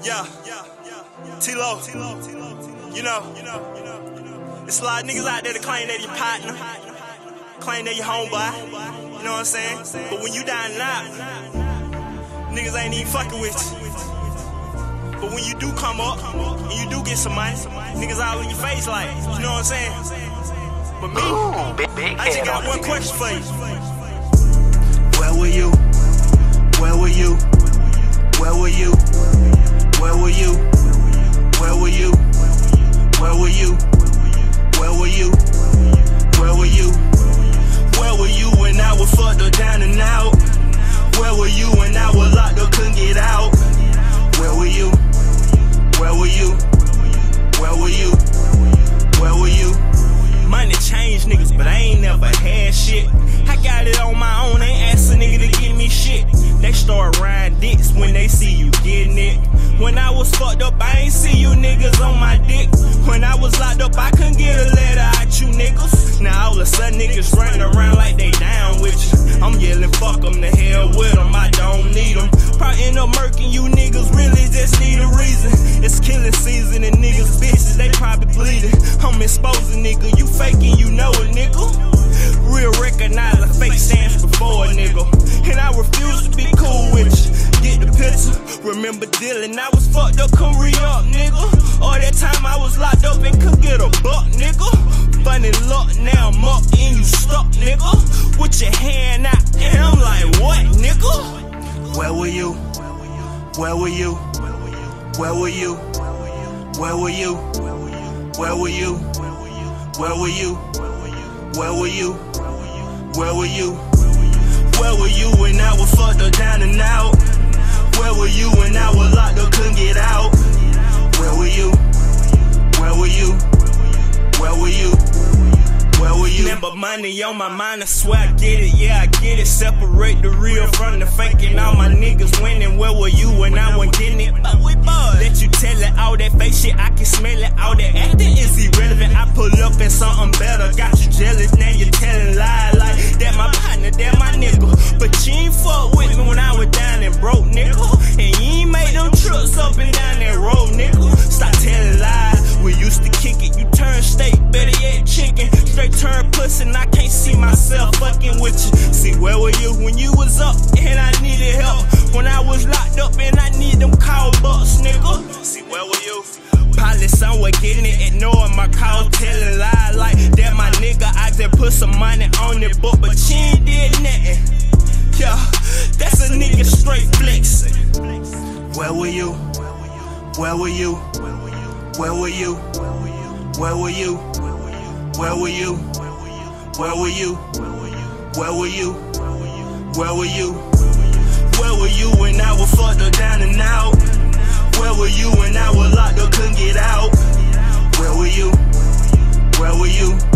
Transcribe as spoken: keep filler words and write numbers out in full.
Yeah, T-Lo, you know, it's a lot of niggas out there that claim they your partner, claim they your homeboy, you know what I'm saying? But when you down and out, niggas ain't even fucking with you. But when you do come up, and you do get some money, niggas all in your face like, you know what I'm saying? But me, I just got one question for you. Where were you? Where were you? Where were you? Where were you? Where were you? Where were you? Where were you? Where were you? Where were you when I was fucked up down and out? Where were you when I was locked up, couldn't get out? Where were you? Where were you? Where were you? Where were you? Money changed niggas, but I ain't never had shit. I got it on my own, ain't ask a nigga to give me shit. They start riding dicks when they see you getting it. When I was fucked up, I ain't see you niggas on my dick. When I was locked up, I couldn't get a letter out you niggas. Now all of a sudden niggas running around like they down with you. I'm yelling fuck them, the hell with them, I don't need them. Probably end up murking you niggas, really just need a reason. It's killing season and niggas bitches, they probably bleeding. I'm exposing nigga, you faking, you know it nigga. Real recognize a fake stands before a nigga. And I refuse to be cool with you. Get the picture. Remember Dylan, I was fucked up, couldn't re-up, nigga. All that time I was locked up and could get a buck, nigga. Funny luck, now I'm up and you stuck, nigga. With your hand out, and I'm like, what, nigga? Where were you? Where were you? Where were you? Where were you? Where were you? Where were you? Where were you? Where were you? Where were you when I was fucked up down and out? Where were you when I was locked up, couldn't get out? Where were you? Where were you? Where were you? Where were you? Remember money on my mind, I swear I get it, yeah I get it. Separate the real from the fake and all my niggas winning. Where were you when I wasn't getting it? But we boys. Let you tell it, all that fake shit, I can smell it. All that acting is irrelevant, I pull up in something better. Got you jealous, now you telling lies like that my partner, that my nigga. But you ain't fuck with me when I was down and broke, nigga. And you ain't made them trips up and down that road, nigga. Stop telling lies, we used to kick it. You turn steak, better yet chicken. Straight turn pussy and I can't see myself fucking with you. See, where were you when you was up and I needed help? When I was locked up and I need them call bucks, nigga. See, where were you? Probably somewhere getting it, ignoring my calls, telling lies like that my nigga. I just put some money on it, book, but you ain't did nothing. Yeah, that's a nigga straight flexing. Where were you? Where were you? Where were you? Where were you? Where were you? Where were you? Where were you? Where were you? Where were you when I was fucked up down and out? Where were you when I was locked up, couldn't get out? Where were you? Where were you?